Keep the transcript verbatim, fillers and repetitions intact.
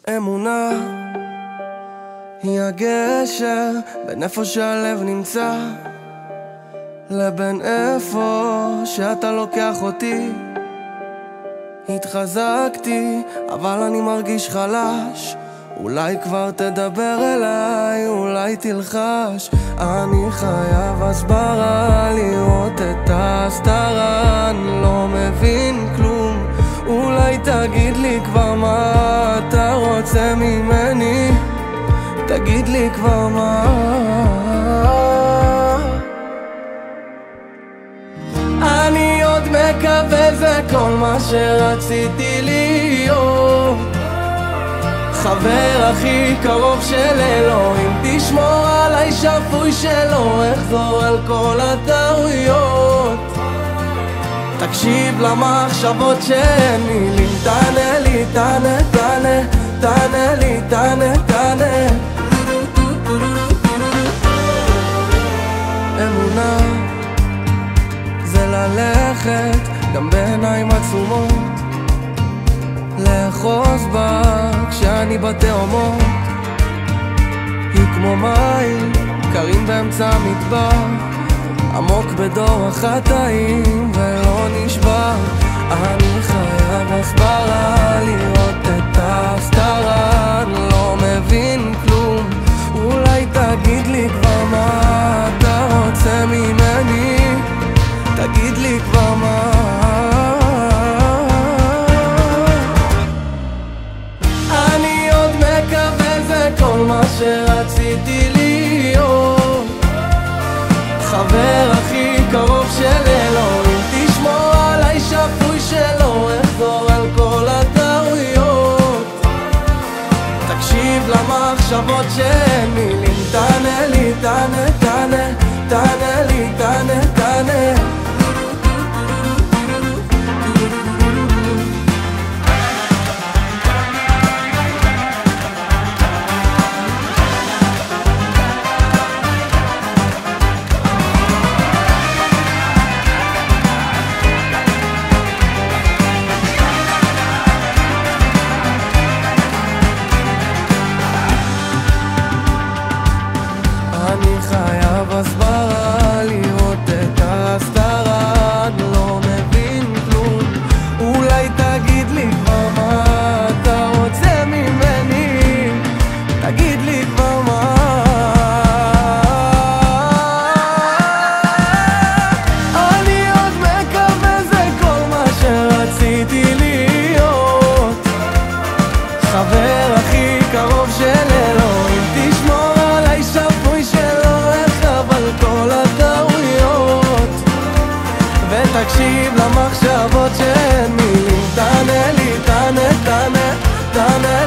אמונה היא הגשר בין איפה שהלב נמצא לבין איפה שאתה לוקח אותי. התחזקתי אבל אני מרגיש חלש, אולי כבר תדבר אליי, אולי תלחש. אני חייב הסברה לראות את ההסתרה, אני לא מבין כלום, אולי תגיד לי כבר מה אתה רוצה ממני, תגיד לי כבר מה. אני עוד מקווה, זה כל מה שרציתי להיות, חבר הכי קרוב של אלוהים, תשמור עליי שפוי שלא אחזור על כל הטעויות, תקשיב למחשבות שאין מילים, תענה לי, תענה, תענה, תענה לי, תענה, תענה. אמונה זה ללכת גם בעיניים עצומות, לאחוז בה כשאני בתאומות, היא כמו מים קרים באמצע המדבר, עמוק בדור החטאים ולא נשבר. אני חייב הסברה לראות את ההסתרה, אני לא מבין כלום, אולי תגיד לי כבר מה אתה רוצה ממני, תגיד לי כבר מה. אני עוד מקווה, זה כל מה שרציתי להיות, חבר הכי קרוב של אלוהים, תשמור עליי שפוי שלא אחזור על כל הטעויות, תקשיב למחשבות שאין מילים, תענה לי, תענה, תענה, תענה לי, תענה, תענה. אני חייב הסברה לראות את ההסתרה, אני לא מבין כלום, אולי תגיד לי כבר מה אתה רוצה ממני, תגיד לי כבר מה. אני עוד מקווה, זה כל מה שרציתי להיות, חבר הכי קרוב של אלוהים, תשמור עליי שפוי שלא אחזור על כל הטעויות, ותקשיב למחשבות שאין מילים, תענה לי, תענה, תענה, תענה